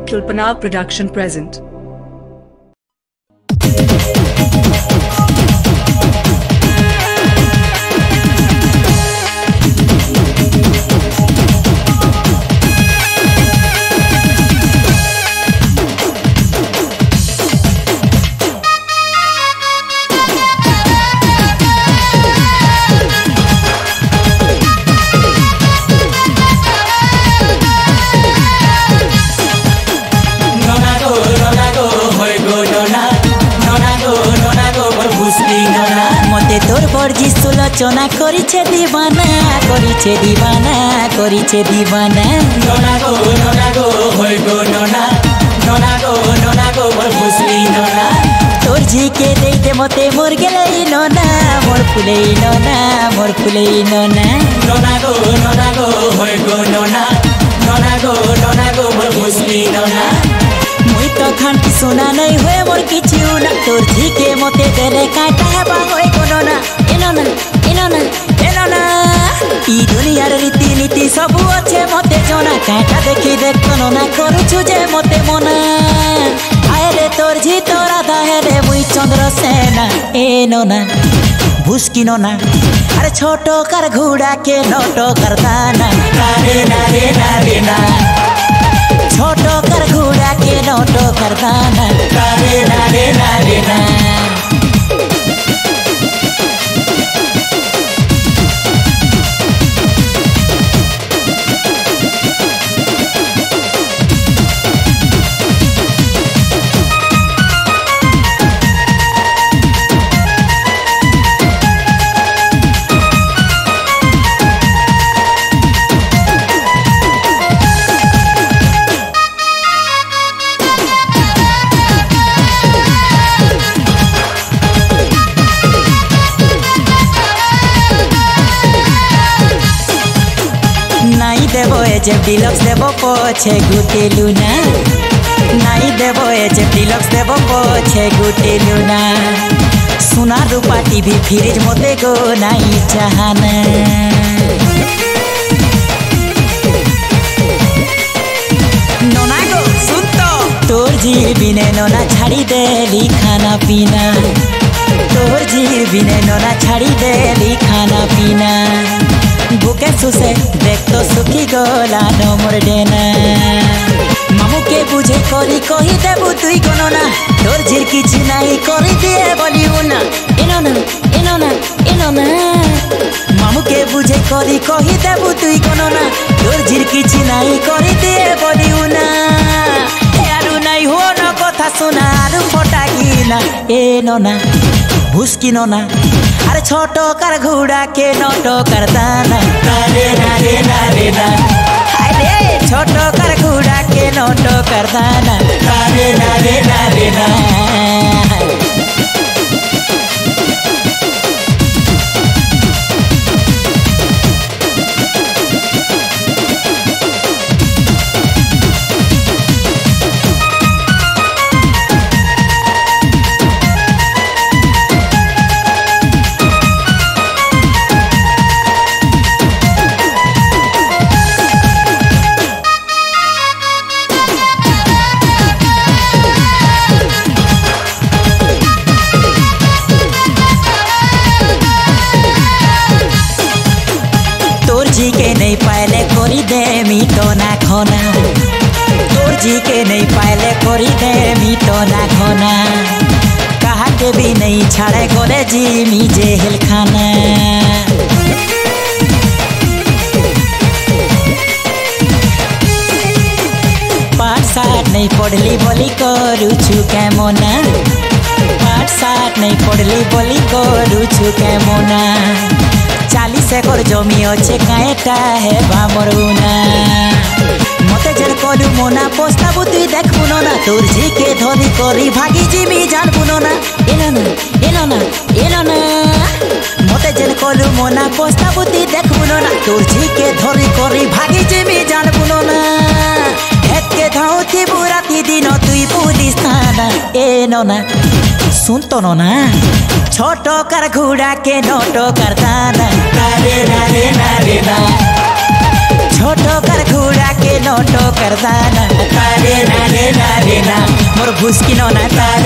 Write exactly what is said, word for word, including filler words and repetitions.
Kalpana Production present. তোর বর্জি সুলোচনা করিছে দিবানা করিছে দিবানা করিছে দিবানা নোনা গো নোনা গো হই গো নোনা নোনা গো নোনা গো মোর ফুসলি নোনা তোর ঝিকে দেইতে মতে মোর গেলেই নোনা মোর ফুলেই নোনা মোর ফুলেই নোনা নোনা গো নোনা গো হই গো নোনা নোনা গো নোনা গো মোর ফুসলি নোনা মুই তো খানটি সোনা নাই হয়ে মোর কিছু না তোর ঝিকে মতে দেলে কাটা হেবা হই গো নোনা এনো না এনো না এনো না ই দুনিয়ার রীতি নীতি সবু আছে মতে জনা কাটা দেখি দেখো না করুছু যে মতে মনা আয় রে তোর ঝি তোরা দাহে রে মুই চন্দ্র সেনা এনো না ভুসকিনো না আরে ছোট কার ঘোড়া কে নটো করতানা রে না রে না রে না ছোট কার ঘোড়া কে নটো করতানা রে না রে না রে না देवो एच एफ डिलक्स देवो पोछे गुटी लुना नाई देवो एच एफ डिलक्स देवो पोछे गुटी लुना सोना रूपा टीवी फ्रिज मते गो नाई चाहना नोना गो सुन तो तोर जी बिने नोना छाड़ी देली खाना पीना तोर जी बिने नोना छाड़ी देली खाना पीना बुके सुसे देख तो सुखी गोला नो मोर डेना मामू के बुझे करी कही देबु तुई कोनो ना तोर झिर किछि नाही करी दिए बोलिउ ना एनो ना एनो ना एनो ना मामू के बुझे करी कही देबु तुई कोनो ना तोर झिर किछि नाही करी दिए बोलिउ ना हे आरु नाही हो न कथा सुना आरु फटाकिना एनो ना भुसकिनो ना अरे छोटो कर घोड़ा के नोटो करताना रे ना रे ना रे ना अरे छोटो कर घोड़ा के नोटो करताना रे ना रे ना रे ना जी के नहीं पाले कोरी दे मी तो ना खोना तोर जी के नहीं पाले कोरी दे मी तो ना खोना कहा के भी नहीं छाड़े गोले जी मी जेल खाना पाठ साठ नहीं पढ़ली बोली करू छु केमोना पाठ साठ नहीं पढ़ली बोली करू छु केमोना चालीस एकर जमी अच्छे काएटा है बामरुना मते जन कलु मोना पोस्ताबु तुई देखबुनो ना तोर जी के धरी करी भागी जिमी जानबुनो ना एनो ना एनो ना एनो ना मते जन कलु मोना पोस्ताबु तुई देखबुनो ना तोर जी के धरी करी भागी जिमी जानबुनो ना हेत के धाउती बुराती दिन तुई पुलिस थाना एनो ना सुन तो ना छोटो कर घोड़ा के नोटो करताना रे ना रे ना रे ना छोटो कर घोड़ा के नोटो करताना रे ना रे ঘুষকি ননা তার